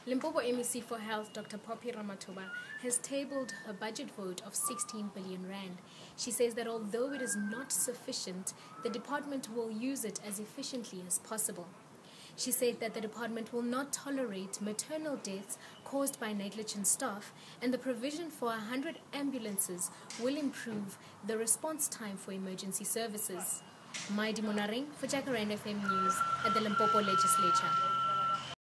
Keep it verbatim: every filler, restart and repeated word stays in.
Limpopo M E C for Health, Doctor Poppy Ramathuba, has tabled her budget vote of sixteen billion rand. She says that although it is not sufficient, the department will use it as efficiently as possible. She said that the department will not tolerate maternal deaths caused by negligent staff, and the provision for one hundred ambulances will improve the response time for emergency services. Maidi Monareng for Jacaranda F M News at the Limpopo Legislature.